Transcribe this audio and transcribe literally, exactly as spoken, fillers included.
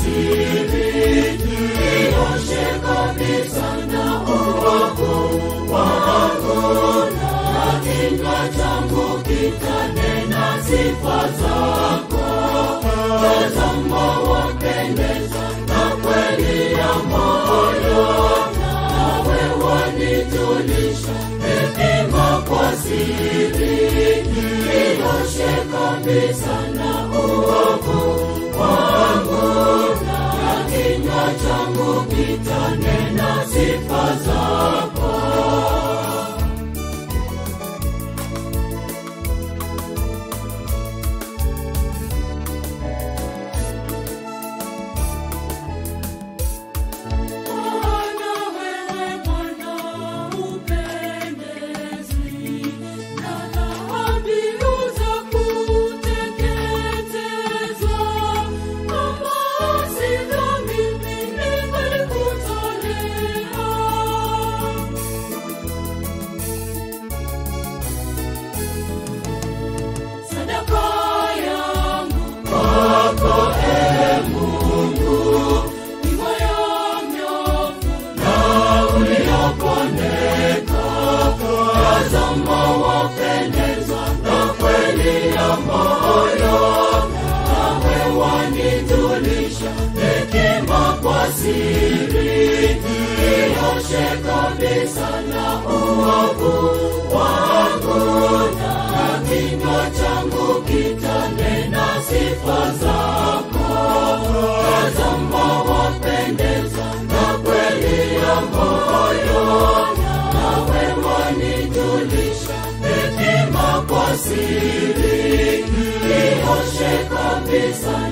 siri, nioshe kabisa na uovu wangu, na kinywa changu kitanena sifa zako. Tazama wapendeza na kweli ya moyo, nawe wanitulisha hekima kwa siri, nioshe kabisa na uovu wangu, na kinywa changu kitanena sifa zako. Siri, nioshe kabisa na uovu wangu, na kinywa changu kitanena sifa zako. Tazama wapendeza na kweli ya moyo, nawe wanitulisha hekima kwa siri, nioshe kabisa